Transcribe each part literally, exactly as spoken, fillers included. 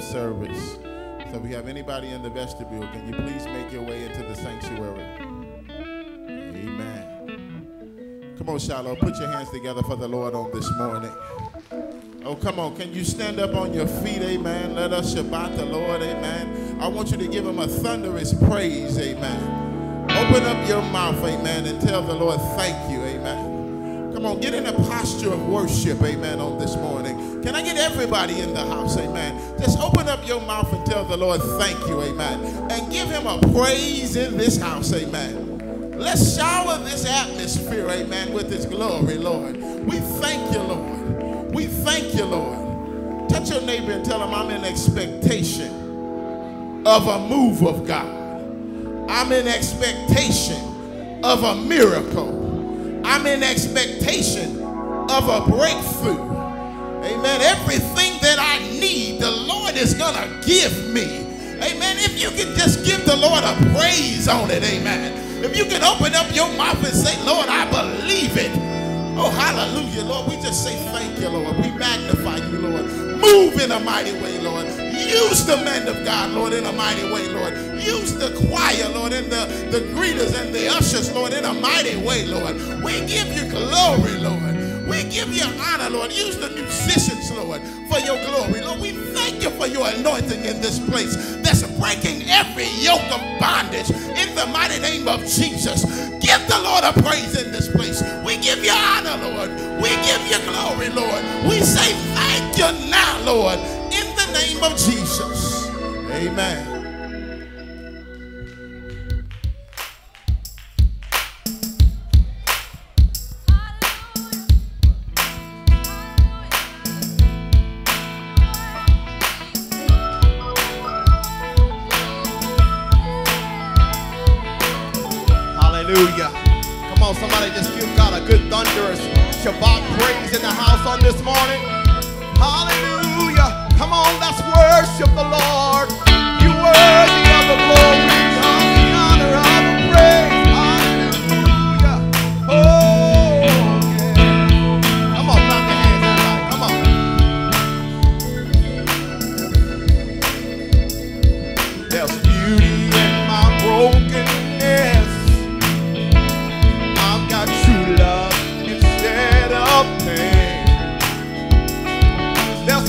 service. So if we have anybody in the vestibule, can you please make your way into the sanctuary? Amen. Come on, Shiloh, put your hands together for the Lord on this morning. Oh, come on. Can you stand up on your feet? Amen. Let us Shabbat the Lord. Amen. I want you to give him a thunderous praise. Amen. Open up your mouth. Amen. And tell the Lord thank you. Amen. Come on. Get in a posture of worship. Amen. On this morning. Can I get everybody in the house? Amen. Just open up your mouth and tell the Lord thank you. Amen. And give him a praise in this house. Amen. Let's shower this atmosphere. Amen. With his glory, Lord. We thank you, Lord. We thank you, Lord. Touch your neighbor and tell him I'm in expectation of a move of God. I'm in expectation of a miracle. I'm in expectation of a breakthrough. Amen. Everything that I need, the Lord is going to give me. Amen. If you can just give the Lord a praise on it. Amen. If you can open up your mouth and say, Lord, I believe it. Oh, hallelujah, Lord. We just say thank you, Lord. We magnify you, Lord. Move in a mighty way, Lord. Use the men of God, Lord, in a mighty way, Lord. Use the choir, Lord, and the, the greeters and the ushers, Lord, in a mighty way, Lord. We give you glory, Lord. We give you honor, Lord. Use the musicians, Lord, for your glory. Lord, we thank you for your anointing in this place that's breaking every yoke of bondage in the mighty name of Jesus. Give the Lord a praise in this place. We give you honor, Lord. We give you glory, Lord. We say thank you now, Lord, in the name of Jesus. Amen. Hallelujah. Come on, somebody just give God a good thunderous Shabbat praise in the house on this morning. Hallelujah. Come on, let's worship the Lord. You worthy of the glory, of the honor, of the praise. Hallelujah. Oh, yeah. Come on, clap your hands, everybody. Come on. There's beauty in my brokenness. True love instead of pain. There's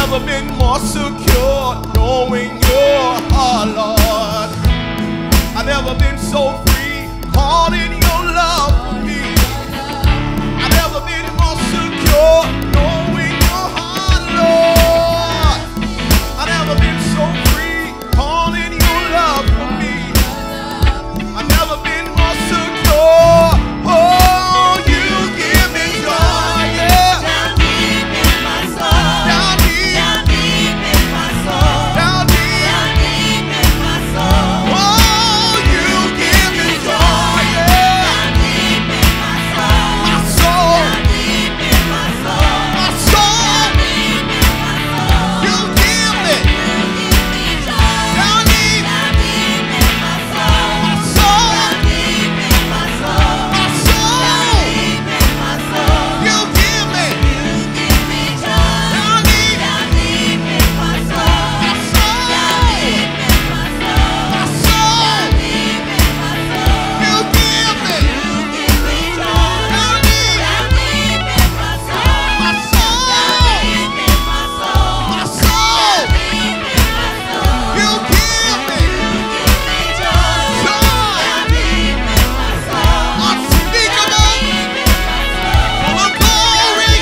never been more secure knowing your heart, Lord. I've never been so free, caught in your love for me. I've never been more secure knowing your heart, Lord. I've never been so free, caught in your love for me. I've never been more secure. Oh, you give me joy, yeah. Down deep in my soul. Down deep. Down deep in my soul. Down deep. Down deep in my soul. Oh, you give me joy, yeah. Down deep in my soul. My soul. Down deep in my soul. My soul. Down deep in my soul. You give me. You give me joy. Down deep. Down deep in my soul. My soul. Down deep in my soul. My soul. Down deep in my soul. You give me. You give me joy. Down deep. Down deep in my soul. My soul. Down deep in my soul. My soul. Down deep in my soul. You give me. You give me joy. Down deep. Down deep in my soul. My soul. Down deep in my soul. My soul. Down deep in my soul. You give me. You give me joy. Joy. Down deep in my soul. Unspeakable. Full of glory.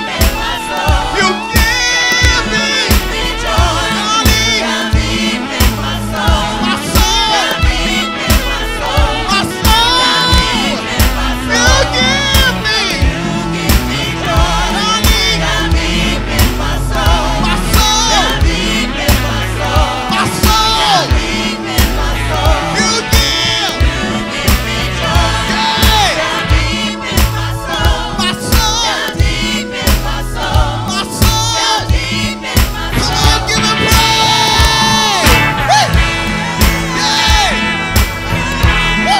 You give me. Down deep. Down deep in my soul. My soul. Down deep in my soul. My soul. You give me. Give me joy. Down deep. Down deep in my soul. My soul. Down deep in my soul. My soul. Deep in my soul. You give. Give me joy. Yeah. Down deep in my soul. My soul. Down deep in my soul. My soul. Down deep in my Come soul. on, give him praise. Woo. Yeah. Woo.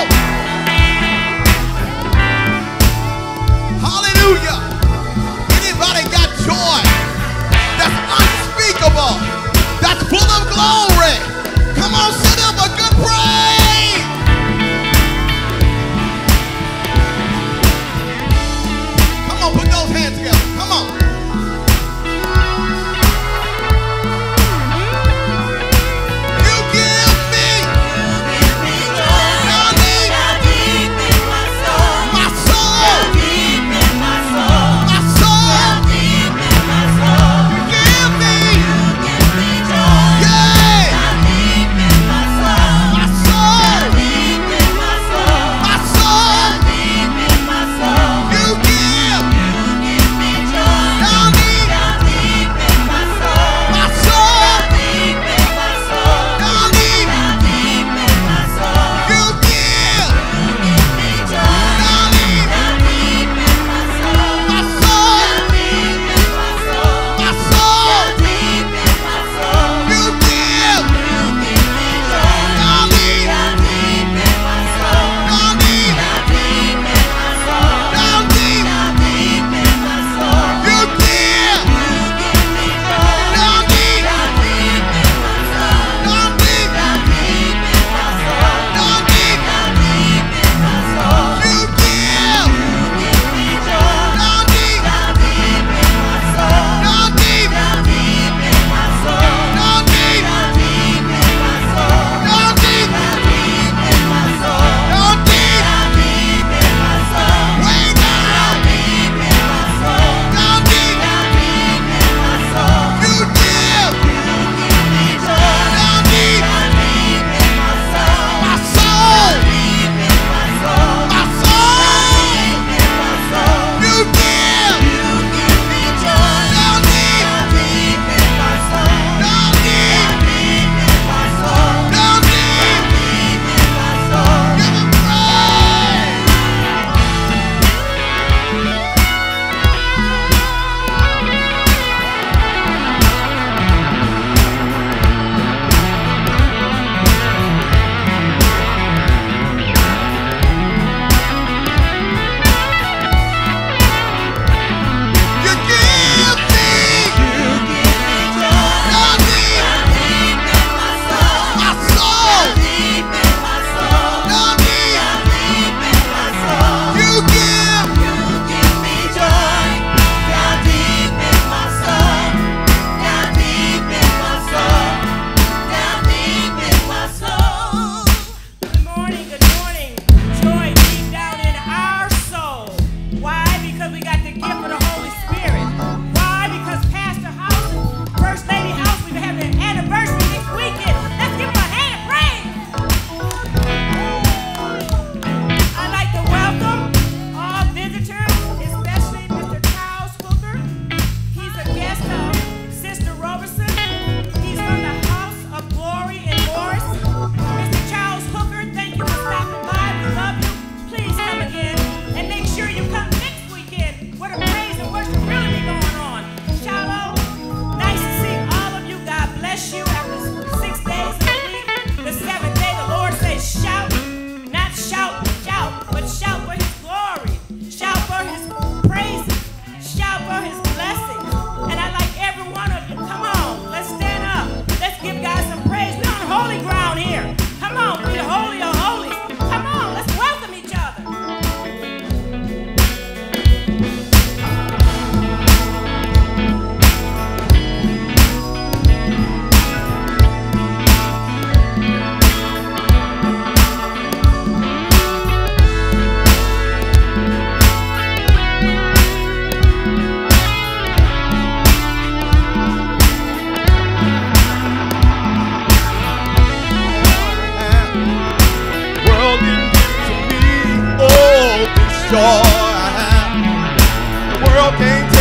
Hallelujah. Anybody got joy that's unspeakable, that's full of glory? Come on, set up a good praise. Come on, put those hands together. Come on. You give me. Give me joy. Down deep. Down deep in my soul. My soul. Down deep in my soul. My soul. Down deep in my soul. Give me. Give me joy. Yeah. Down deep in my soul. My soul. Down deep in my soul. My soul. Down deep in my soul. You give. Give me joy.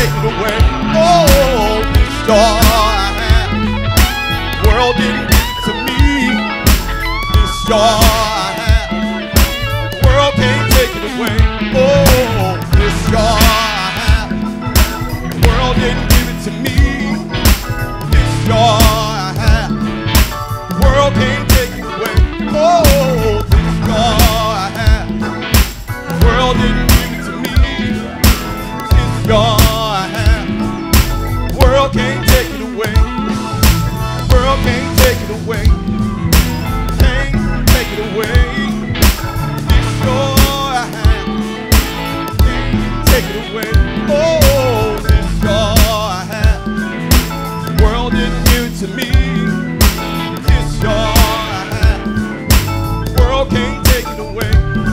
take it away. Oh, this joy I have, the world didn't give it to me. This joy I have, the world can't take it away. Oh, this joy I have, the world didn't give it to me. This joy I have, the world can't take it away. Oh, this joy I have, the world didn't give it to me. This joy I have, the world can't take it away. The world can't take it away. Can't take it away. This joy I have, can't take it away. Oh, this joy I have, the world didn't give it to me. This joy I have, the world can't take it away.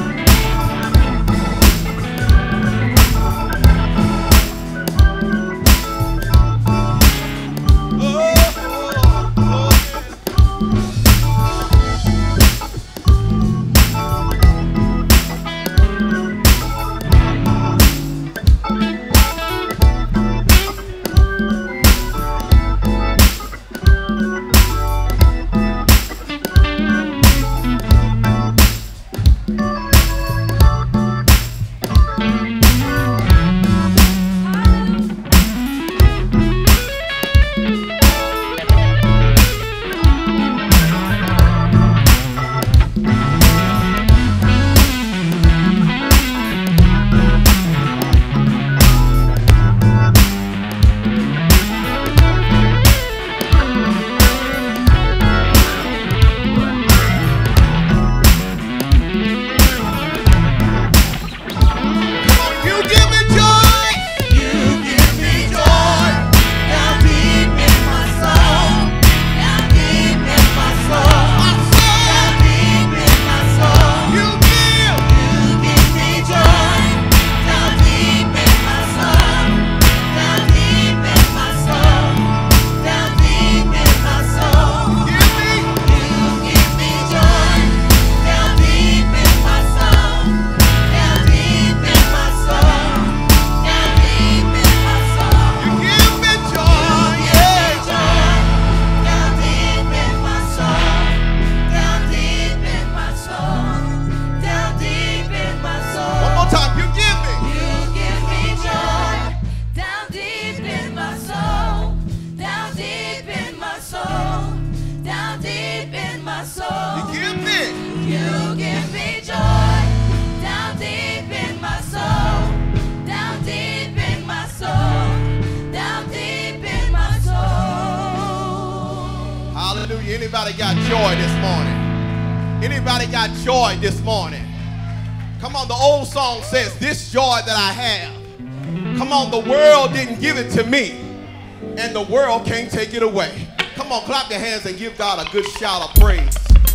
Anybody got joy this morning? Anybody got joy this morning? Come on, the old song says, this joy that I have. Come on, the world didn't give it to me, and the world can't take it away. Come on, clap your hands and give God a good shout of praise.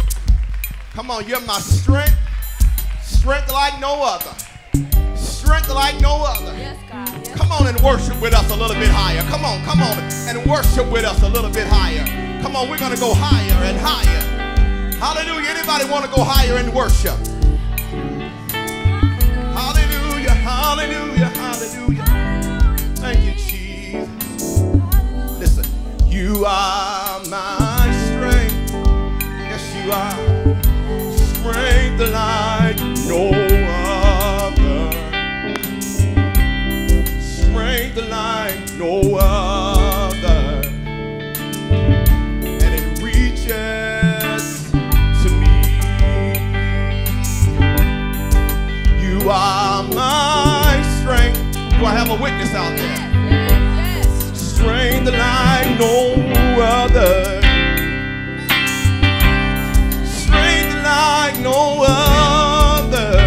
Come on, you're my strength, strength like no other, strength like no other. Yes, God. Yes. Come on and worship with us a little bit higher. Come on, come on and worship with us a little bit higher. Come on, we're going to go higher and higher. Hallelujah. Anybody want to go higher and worship? Hallelujah, hallelujah, hallelujah. Thank you, Jesus. Listen, you are my strength. Yes, you are. Strength like no other. Strength like no other. And it reaches to me. You are my strength. Do I have a witness out there? Yes. Strength like no other. Strength like no other.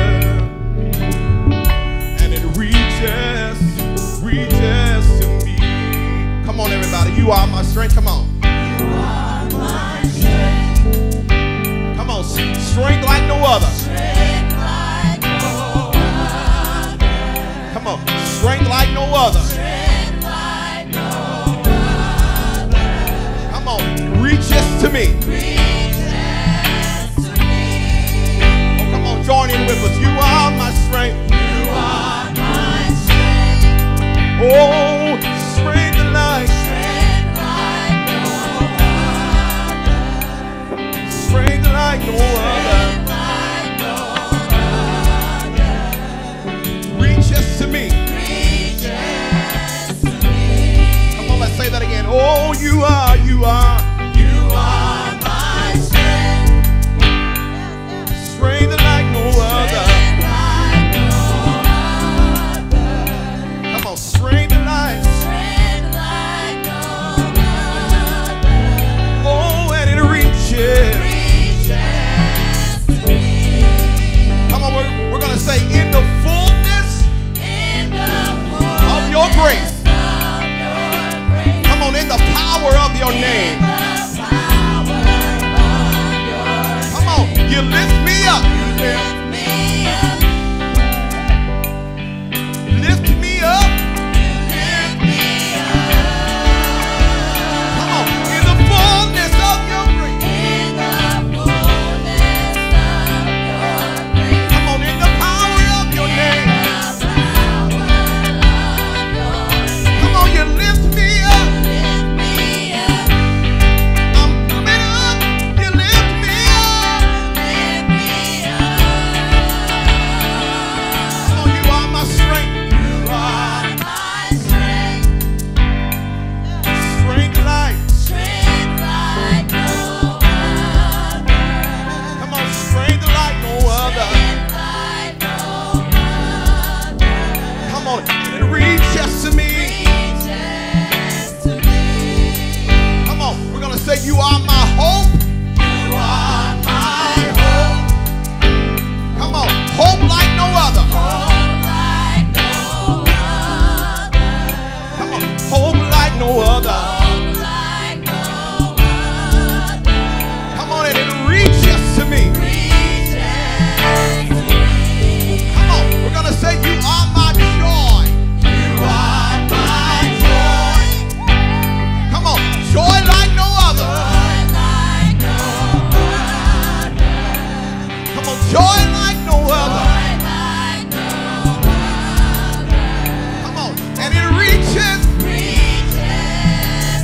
And it reaches, reaches to me. Come on, everybody. You are my strength. Come on. You are my strength. Come on. Strength like no other. Strength like no other. Come on. Strength like no other. Strength like no other. Come on. Reaches to me. Reaches to me. Oh, come on. Join in with us. You are my strength. You are my strength. Oh, Oh, you are, you are. You are my strength. Strength like no other. Strength like no other. Come on, strength like. Strength like no other. Oh, and it reaches. Reaches to me. Come on, we're, we're going to say in the fullness In the of your grace. fullness of your grace. Come on, in the power of your name. In the power of your Come on, you lift me up. lift me up. Lift me up. Lift me up. Come on, in the fullness of your grace. In the fullness of your grace. Come on, in the power of your name. The power of your name. Come on, you lift me up. Lift me up. I'm coming up. You lift me up. Lift me up. Come on, you are my strength. You are my strength. Strength like. Strength like no other. Come on, strength like no other. Strength like no other. Come on, it reaches to me. Reaches to me. Come on, we're going to say you are my hope. You are my hope. Come on, hope like no other. Hope like no other. Come on, hope like no other. Hope like no other. Come on, and it reaches to me. Reaches to me. Come on, we're going to say you are my joy. You are my joy. Come on, joy like no other. Joy like no other. Come on, joy like no other. Joy like no other. Come on, and it reaches. Reaches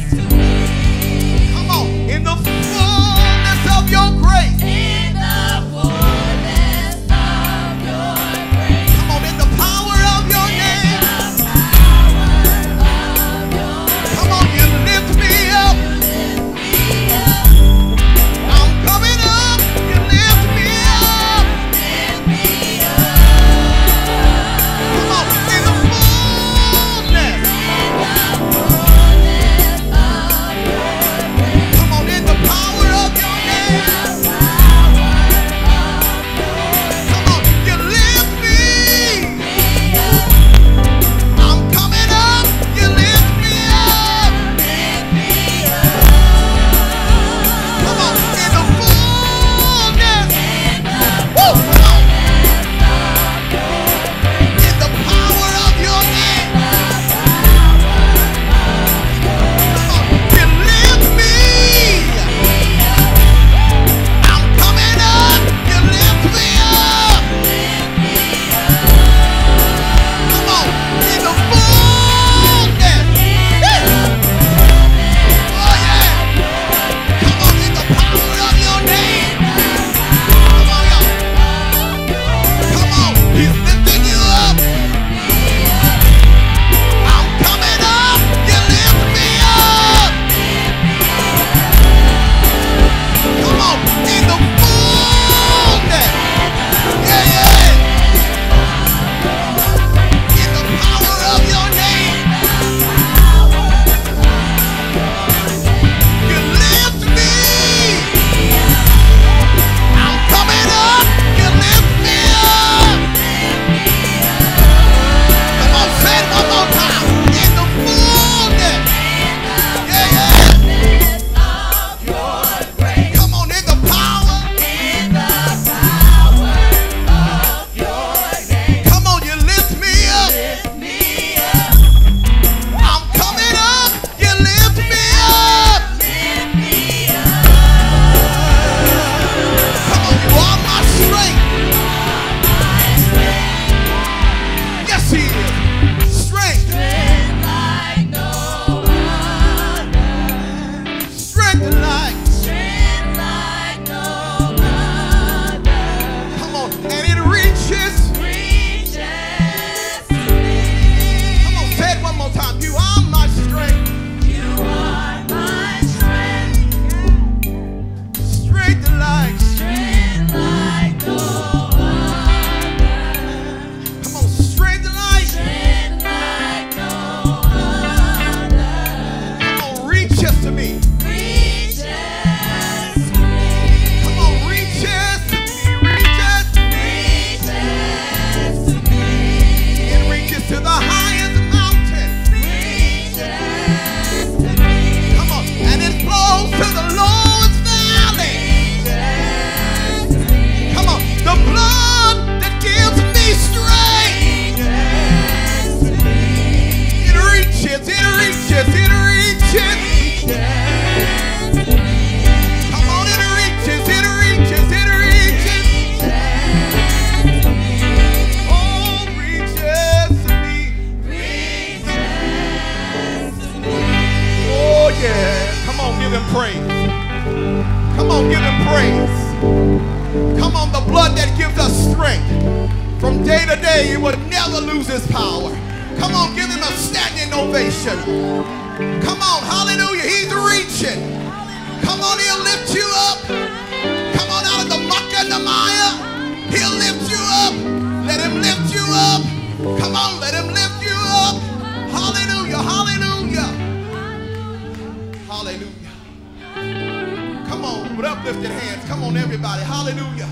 Yeah, come on, give him praise. Come on, give him praise. Come on, the blood that gives us strength. From day to day, it will never lose its power. Come on, give him a standing ovation. Come on, hallelujah, he's reaching. Come on, he'll lift you up. Come on, out of the muck and the mire. He'll lift you up. Let him lift you up. Come on, let him lift you up. Hallelujah, hallelujah. Hallelujah. Come on, with uplifted hands. Come on, everybody. Hallelujah.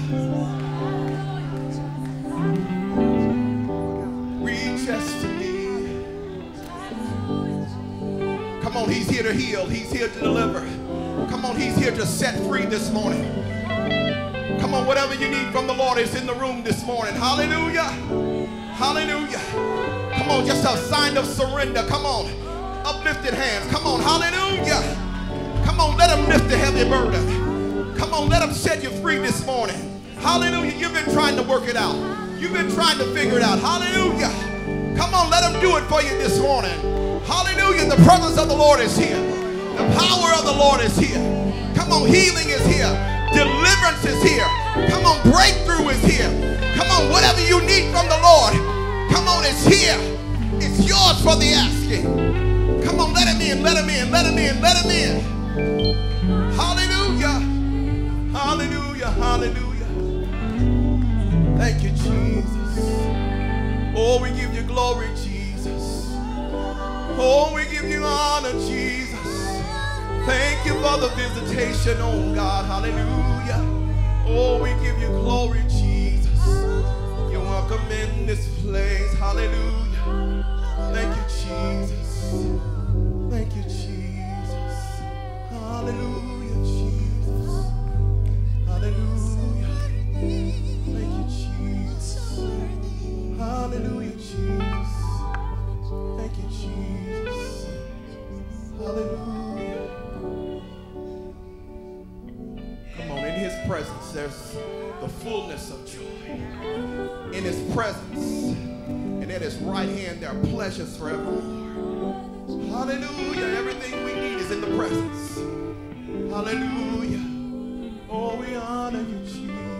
Reach us to me. Come on, he's here to heal. He's here to deliver. Come on, he's here to set free this morning. Come on, whatever you need from the Lord is in the room this morning. Hallelujah. Hallelujah. Come on, just a sign of surrender. Come on, uplifted hands. Come on, hallelujah. Come on, let him lift the heavy burden. Come on, let him set you free this morning. Hallelujah. You've been trying to work it out. You've been trying to figure it out. Hallelujah. Come on, let him do it for you this morning. Hallelujah. The presence of the Lord is here. The power of the Lord is here. Come on, healing is here. Deliverance is here. Come on, breakthrough is here. Come on, whatever you need from the Lord, come on, it's here. It's yours for the asking. Come on, let him in, let him in, let him in, let him in. Hallelujah. Hallelujah, hallelujah. Thank you, Jesus. Oh, we give you glory, Jesus. Oh, we give you honor, Jesus. Thank you for the visitation, oh God. Hallelujah. Oh, we give you glory, Jesus. You're welcome in this place. Hallelujah. Thank you, Jesus. Thank you, Jesus. Hallelujah, Jesus. Hallelujah. Thank you, Jesus. Hallelujah, Jesus. Thank you, Jesus. Hallelujah. Come on, in his presence, there's the fullness of joy. In his presence, and at his right hand, there are pleasures forevermore. Hallelujah. Everything we need is in the presence. Hallelujah. Oh, we honor you, Jesus.